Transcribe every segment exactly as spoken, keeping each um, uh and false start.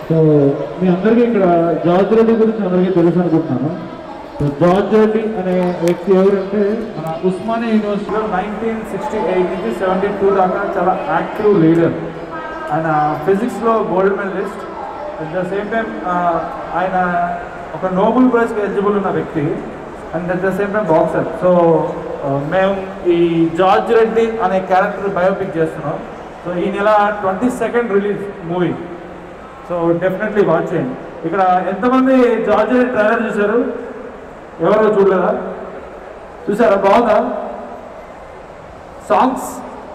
So మీ అందరికీ ఇక్కడ George Reddy గురించి అందరికీ తెలుసు అనుకుంటున్నాను. సో జార్జ్ రెడ్డి అనే వ్యక్తి ఎవరంటే మన ఉస్మానియా యూనివర్సిటీలో నైన్టీన్ సిక్స్టీ ఎయిట్ నుంచి సెవెంటీ టూ దాకా చాలా యాక్టివ్ లీడర్. ఆయన ఫిజిక్స్లో gold medalist. At the same time ఆయన ఒక నోబెల్ ప్రైజ్కి ఎలిజిబుల్ ఉన్న వ్యక్తి and at the same time boxer. So మేము ఈ జార్జ్ రెడ్డి అనే క్యారెక్టర్ బయోపిక్ చేస్తున్నాం. సో ఈ నెల twenty second release movie. So definitely watch చేయండి. ఇక్కడ ఎంతమంది జార్జ్ రెడ్డి ట్రైలర్ చూశారు? ఎవరో చూడలేదా? చూసారా? బాగుందా? సాంగ్స్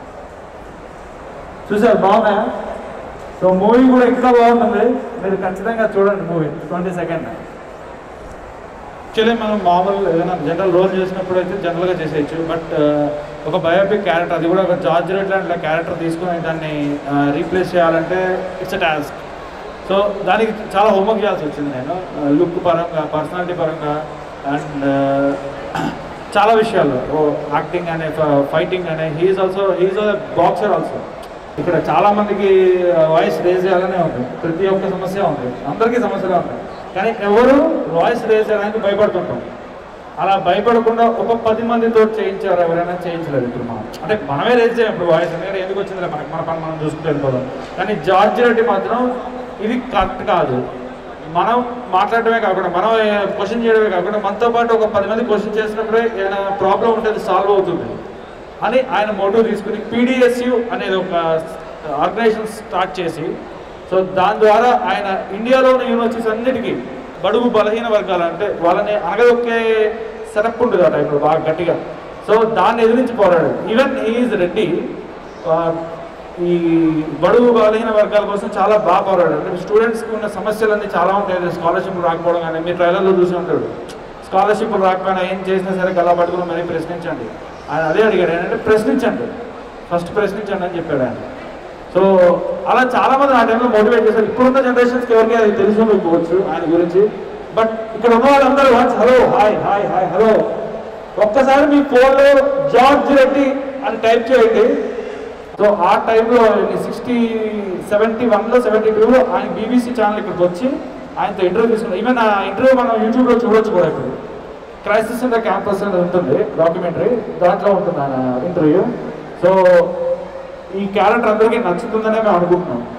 చూసారు? బాగున్నాయా? సో మూవీ కూడా ఇంకా బాగుంటుంది. మీరు ఖచ్చితంగా చూడండి మూవీ ట్వంటీ సెకండ్. యాక్చువల్లీ మనం మామూలు ఏదైనా జనరల్ రోల్ చేసినప్పుడు అయితే జనరల్గా చేసేయచ్చు. బట్ ఒక బయోపిక్ క్యారెక్టర్, అది కూడా ఒక జార్జ్ రెడ్డి లాంటి క్యారెక్టర్ తీసుకుని దాన్ని రీప్లేస్ చేయాలంటే ఇట్స్ అ టాస్క్. సో దానికి చాలా హోంవర్క్ చేయాల్సి వచ్చింది నేను, లుక్ పరంగా, పర్సనాలిటీ పరంగా అండ్ చాలా విషయాలు, యాక్టింగ్ అనే, ఫైటింగ్ అనే. He's also he's a boxer also. ఇక్కడ చాలామందికి వాయిస్ రేజ్ చేయాలనే ఉంటుంది, ప్రతి ఒక్క సమస్య ఉంది, అందరికీ సమస్యలు ఉంటాయి. కానీ ఎవరు వాయిస్ రేజ్ చేయడానికి భయపడుతుంటాం. అలా భయపడకుండా ఒక పది మందితో చేయించారు, ఎవరైనా చేయించలేదు. ఇప్పుడు మనం అంటే మనమే రేజ్ చేయం ఇప్పుడు వాయిస్, ఎందుకంటే ఎందుకు వచ్చిందిలే మనకి, మన పని మనం చూసుకుంటూ వెళ్ళిపోదాం. కానీ జార్జ్ రెడ్డి మాత్రం ఇది కరెక్ట్ కాదు. మనం మాట్లాడటమే కాకుండా, మనం క్వశ్చన్ చేయడమే కాకుండా, మనతో పాటు ఒక పది మంది క్వశ్చన్ చేసినప్పుడే ఏదైనా ప్రాబ్లం ఉంటే అది సాల్వ్ అవుతుంది అని ఆయన మోటివ్ తీసుకుని పీడిఎస్యు అనేది ఒక ఆర్గనైజేషన్ స్టార్ట్ చేసి, సో దాని ద్వారా ఆయన ఇండియాలో ఉన్న యూనివర్సిటీస్ అన్నిటికీ బడుగు బలహీన వర్గాలు అంటే వాళ్ళని అనగదొక్కే సెటప్ ఉంటుంది ఆ టైంలో బాగా గట్టిగా. సో దాన్ని ఎదిరించి పోరాడు. ఈవెన్ ఈజ్ రెడ్డి ఈ బడుగు బలహీన వర్గాల కోసం చాలా బాగా పోరాడు. అంటే స్టూడెంట్స్కి ఉన్న సమస్యలన్నీ చాలా ఉంటాయి. స్కాలర్షిప్లు రాకపోవడం కానీ, మీరు ట్రైలర్లో చూసి ఉంటాడు. స్కాలర్షిప్లు రాకపోయినా ఏం చేసినా సరే గలా పట్టుకుని మరీ ప్రశ్నించండి. ఆయన అదే అడిగాడు, ఏంటంటే ప్రశ్నించండి, ఫస్ట్ ప్రశ్నించండి అని చెప్పాడు ఆయన. సో అలా చాలామంది ఆ టైంలో మోటివేట్ చేశారు. ఇప్పుడున్న జనరేషన్స్కి ఎవరికి అది తెలుసుకోకపోవచ్చు ఆయన గురించి. బట్ ఇక్కడ ఉన్న వాళ్ళందరూ watch hello hi hi hi hello ఒక్కసారి మీ ఫోన్లో జార్జ్ రెడ్డి అని టైప్ చేయండి. సో ఆ టైంలో సిక్స్టీ సెవెంటీ వన్లో సెవెంటీ టూలో ఆయన బీబీసీ ఛానల్ ఇక్కడికి వచ్చి ఆయనతో ఇంటర్వ్యూ తీసుకున్నాం. ఈవెన్ ఆ ఇంటర్వ్యూ మనం యూట్యూబ్లో చూడొచ్చు కూడా. ఇప్పుడు క్రైసిస్ ఇన్ ద క్యాంపస్ అనేది ఉంటుంది డాక్యుమెంటరీ, దాంట్లో ఉంటుంది ఆయన ఇంటర్వ్యూ. సో ఈ క్యారెక్టర్ అందరికీ నచ్చుతుందనే మేము అనుకుంటున్నాం.